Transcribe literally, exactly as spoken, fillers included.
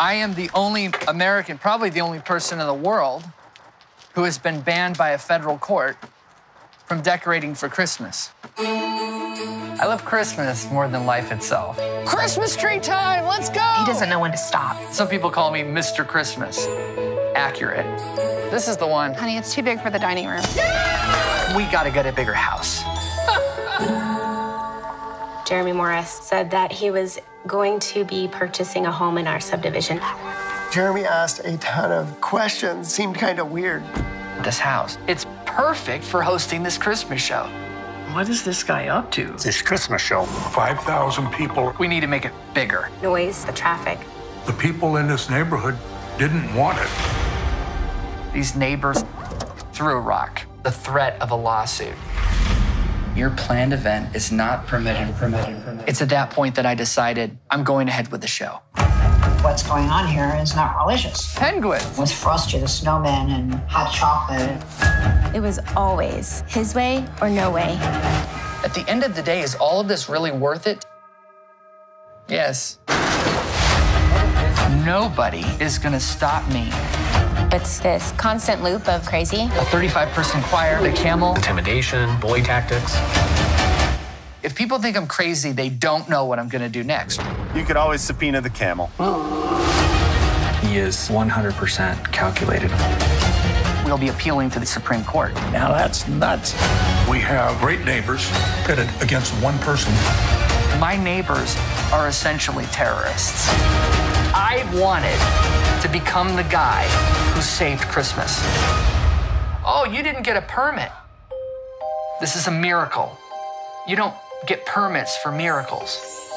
I am the only American, probably the only person in the world, who has been banned by a federal court from decorating for Christmas. I love Christmas more than life itself. Christmas tree time, let's go! He doesn't know when to stop. Some people call me Mister Christmas. Accurate. This is the one. Honey, it's too big for the dining room. Yeah! We gotta get a bigger house. Jeremy Morris said that he was going to be purchasing a home in our subdivision. Jeremy asked a ton of questions, seemed kind of weird. This house, it's perfect for hosting this Christmas show. What is this guy up to? This Christmas show. five thousand people. We need to make it bigger. Noise, the traffic. The people in this neighborhood didn't want it. These neighbors threw a rock. The threat of a lawsuit. Your planned event is not permitted, permitted, permitted. It's at that point that I decided I'm going ahead with the show. What's going on here is not religious. Penguins. With Frosty the Snowman and hot chocolate. It was always his way or no way. At the end of the day, is all of this really worth it? Yes. Nobody is gonna stop me. It's this constant loop of crazy. A thirty-five person choir, the camel. Intimidation, bully tactics. If people think I'm crazy, they don't know what I'm gonna do next. You could always subpoena the camel. He is one hundred percent calculated. We'll be appealing to the Supreme Court. Now that's nuts. We have great neighbors pitted against one person. My neighbors are essentially terrorists. I wanted to become the guy who saved Christmas. Oh, you didn't get a permit. This is a miracle. You don't get permits for miracles.